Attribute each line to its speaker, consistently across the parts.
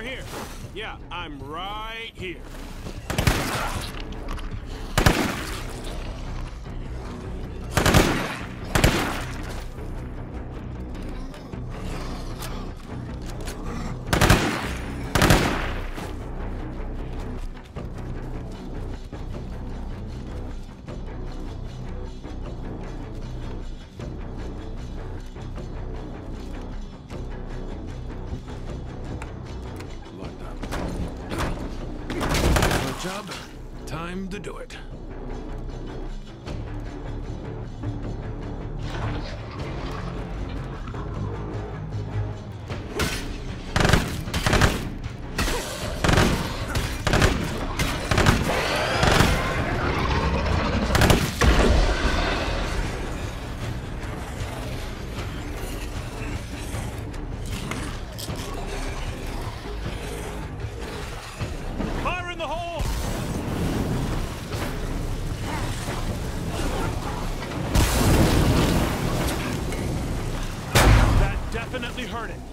Speaker 1: here. Yeah, I'm right here.
Speaker 2: Job. Time to do it.
Speaker 1: Fire in the hole! That definitely hurt it.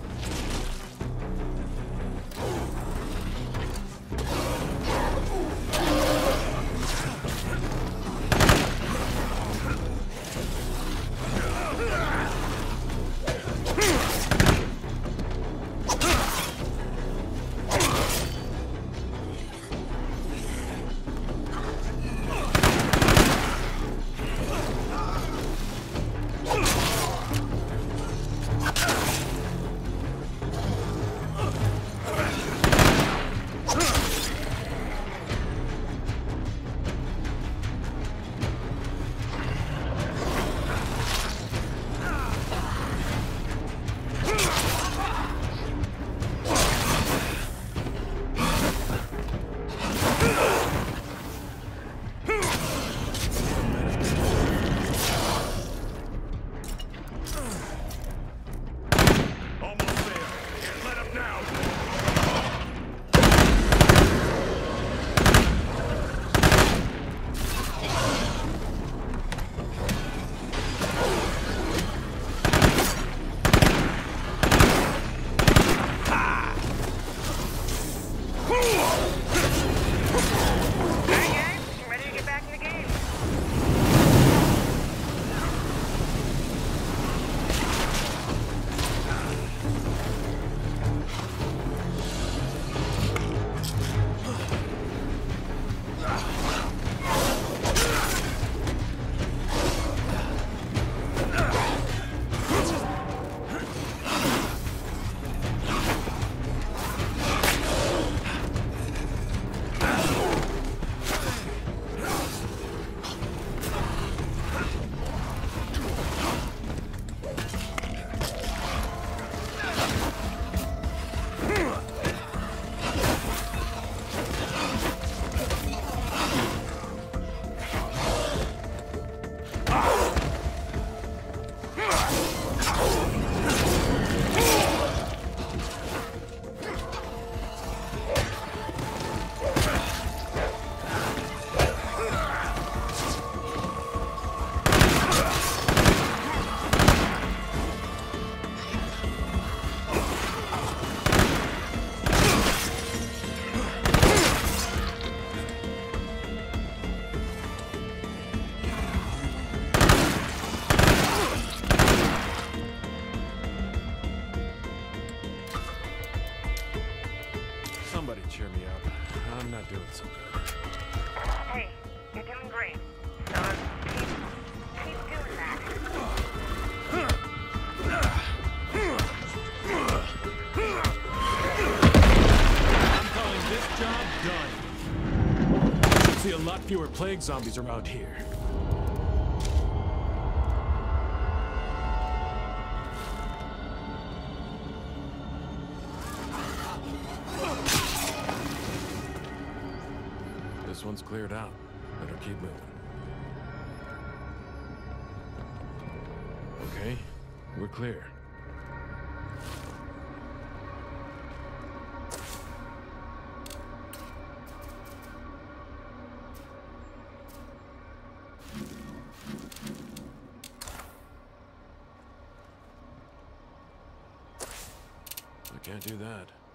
Speaker 2: Somebody cheer me up. I'm not doing so good.
Speaker 3: Hey, you're doing great. So keep doing that.
Speaker 1: I'm calling this job done.
Speaker 2: See a lot fewer plague zombies around here. This one's cleared out. Better keep moving. Okay, we're clear. I can't do that.